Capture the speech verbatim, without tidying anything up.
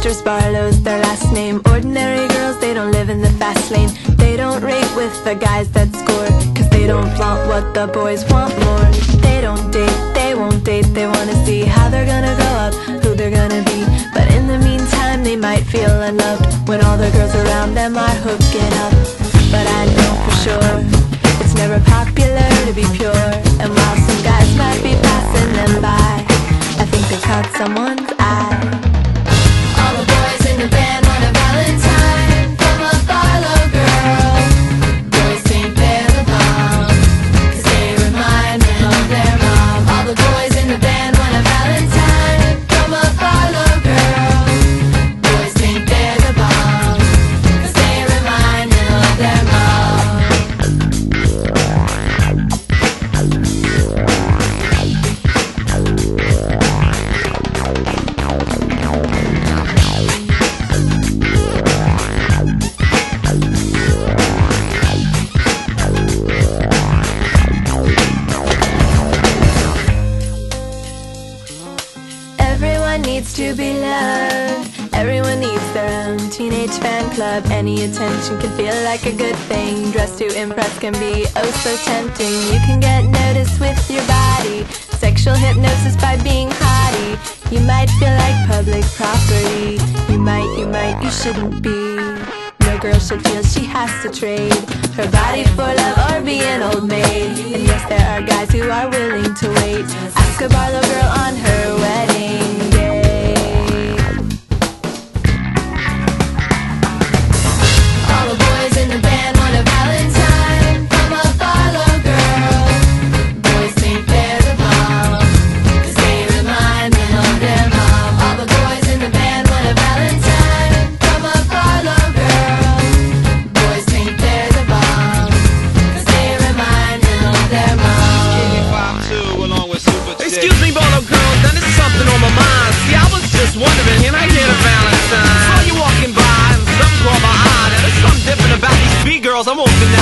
sisters, BaRlow's their last name. Ordinary girls, they don't live in the fast lane. They don't rate with the guys that score, cause they don't flaunt what the boys want more. They don't date, they won't date, they wanna see how they're gonna grow up, who they're gonna be. But in the meantime, they might feel unloved when all the girls around them are hooking up. But I know for sure, it's never popular to be pure. And while some guys might be passing them by, I think they caught someone's eye. All the boys in the band want a Valentine from a BaRlOw girl. Boys think they're the bomb, cause they remind them of their mom. All the boys in the band want a Valentine from a BaRlOw girl. Boys think they're the bomb, cause they remind them of their mom. Everyone needs to be loved. Everyone needs their own teenage fan club. Any attention can feel like a good thing. Dressed to impress can be oh so tempting. You can get noticed with your body, sexual hypnosis by being haughty. You might feel like public property. You might, you might, you shouldn't be. No girl should feel she has to trade her body for love or be an old maid. And yes, there are guys who are willing to wait. Ask a BaRlOw girl on her wedding day. All the boys in the band want a Valentine from a BaRlOw girl. Boys think they're the bomb, cause they remind them of their mom. All the boys in the band want a Valentine from a BaRlOw girl. Boys think they're the bomb, cause they remind them of their mom. five two along with superchick. Excuse me, BaRlOw girls, now there's something on my mind. See, I was just wondering, can I get a Valentine? Saw you walking by and something caught my eye. Now there's something different about these street girls, I won't deny.